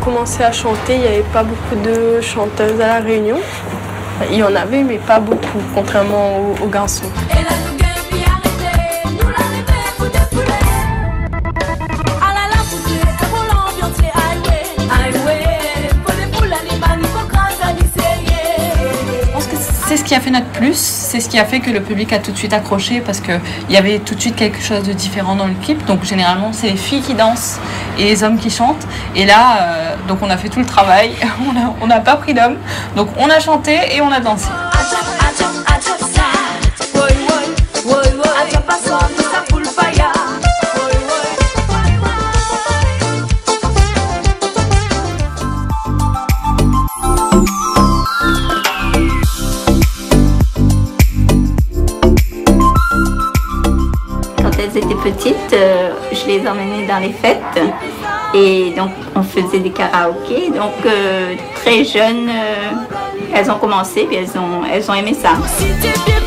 commencé à chanter, il n'y avait pas beaucoup de chanteuses à La Réunion. Il y en avait, mais pas beaucoup, contrairement aux garçons. C'est ce qui a fait notre plus, c'est ce qui a fait que le public a tout de suite accroché parce qu'il y avait tout de suite quelque chose de différent dans le clip. Donc généralement c'est les filles qui dansent et les hommes qui chantent. Et là, donc on a fait tout le travail, on n'a pas pris d'hommes. Donc on a chanté et on a dansé. Elles étaient petites, je les emmenais dans les fêtes et donc on faisait des karaokés. Donc très jeunes, elles ont commencé et elles ont aimé ça.